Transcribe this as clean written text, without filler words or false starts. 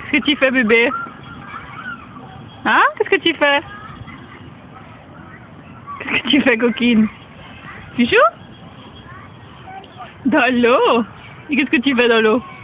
Qu'est-ce que tu fais, bébé? Hein? Qu'est-ce que tu fais? Qu'est-ce que tu fais, coquine? Tu joues? Dans l'eau? Et qu'est-ce que tu fais dans l'eau?